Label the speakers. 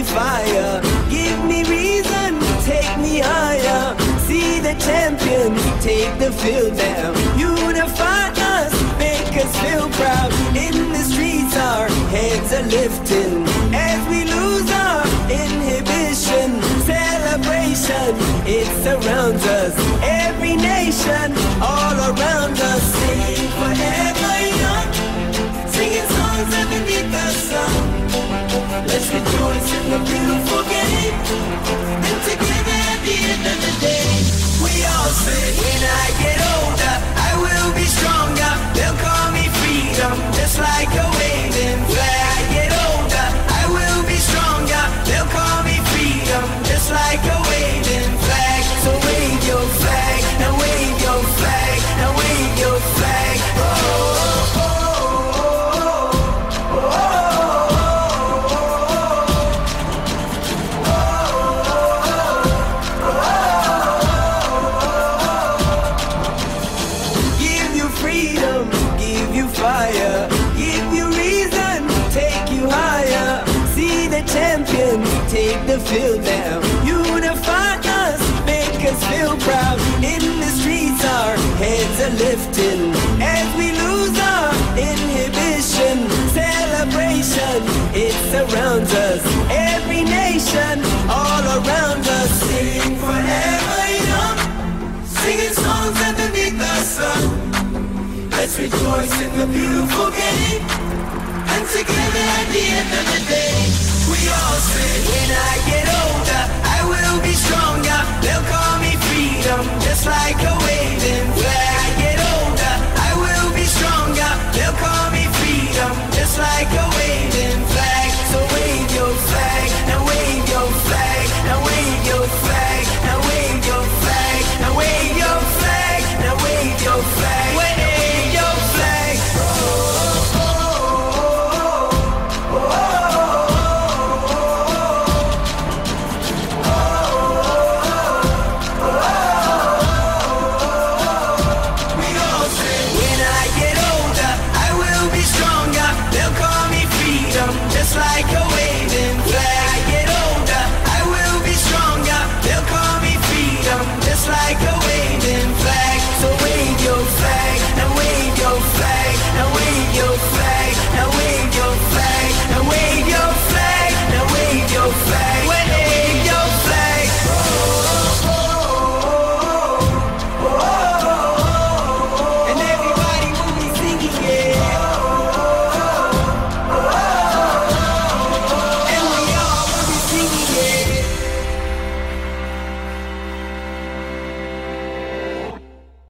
Speaker 1: fire. Give me reason, take me higher. See the champions take the field now. Unify us, make us feel proud. In the streets our heads are lifting as we lose our inhibition. Celebration, it surrounds us. Every nation, all around us. Sing forever young, singing songs underneath the sun. Let's rejoice in the beautiful game, and together at the end of the day, we all say, when I get older, I will be stronger. They'll call me freedom, just like a waving flag. I get older, I will be stronger. They'll call me freedom, just like a waving flag. So wave your flag, now wave your flag, now wave your flag. Oh, oh, oh, oh, oh. Give you freedom, give you fire, give you reason, take you higher. See the champions take the field now. Unify us, make us feel proud. In the streets our heads are lifting as we lose our inhibition. Celebration, it surrounds us. Every nation, all around us. Sing forever young, singing songs underneath the sun. Let's rejoice in the beautiful game, and together at the end of the day, we all say, when I get older, I will be stronger. They'll call me freedom, just like a waving flag.